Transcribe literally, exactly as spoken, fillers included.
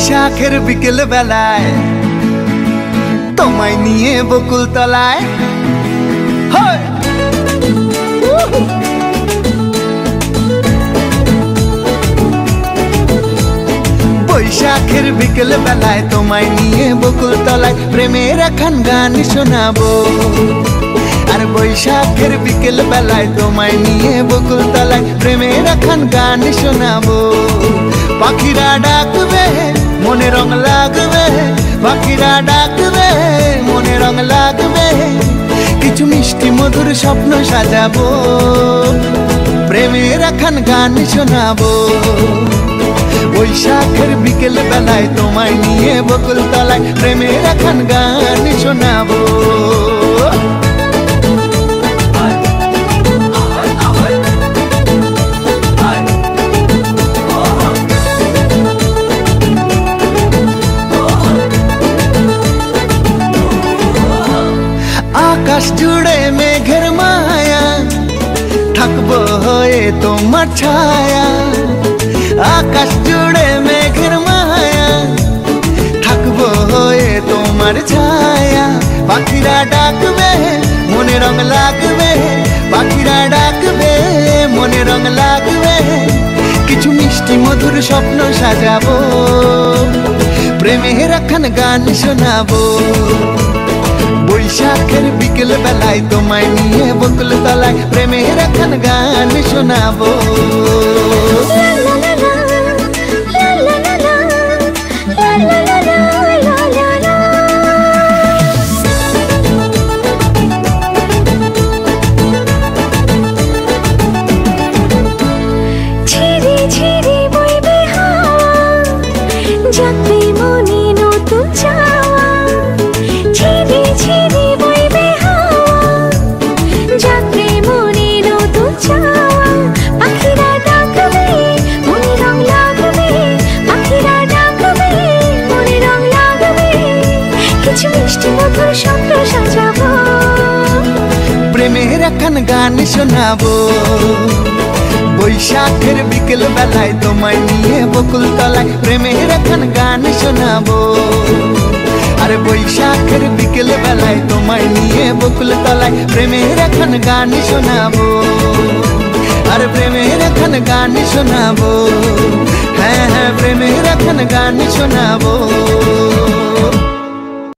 বৈশাখের বিকেল বেলায় তোমায় নিয়ে বকুল তলায় বৈশাখের বিকেল বেলায় তোমায় নিয়ে বকুল তলায় প্রেমের একখান গান শোনাবো। আর বৈশাখের বিকেল বেলায় তোমায় নিয়ে বকুল তলায় প্রেমের একখান গান শোনাবো। পাখিরা ডাকবে মনে রং লাগবে, পাখিরা ডাকবে মনে রং লাগবে, কিছু মিষ্টি মধুর স্বপ্ন সাজাবো, প্রেমের একখান গান শোনাবো। বৈশাখের বিকেল বেলায় তোমায় নিয়ে বকুল তলায় প্রেমের একখান গান শোনাবো। আকাশ জুড়ে মেঘের মায়া, থাকবো হয়ে তোমার ছায়া। আকাশ জুড়ে মেঘের মায়া, থাকবো হয়ে তোমার ছায়া। পাখিরা ডাকবে মনে রং লাগবে, পাখিরা ডাকবে মনে রং লাগবে, কিছু মিষ্টি মধুর স্বপ্ন সাজাবো, প্রেমের একখান গান শোনাবো। বৈশাখের বিকেল বেলায় তোমায় নিয়ে বকুল তলায় প্রেমের একখান গান শোনাবো। প্রেমের একখান গান শোনাবো। বৈশাখের বিকেল বেলায় তোমায় নিয়ে বকুল তলায় প্রেমের একখান গান শোনাবো। আরে বৈশাখের বিকেল বেলায় তোমায় নিয়ে বকুল তলায় প্রেমের একখান গান শোনাবো। আরে প্রেমের একখান গান শোনাবো, হ্যাঁ হ্যাঁ প্রেমের একখান গান শোনাবো।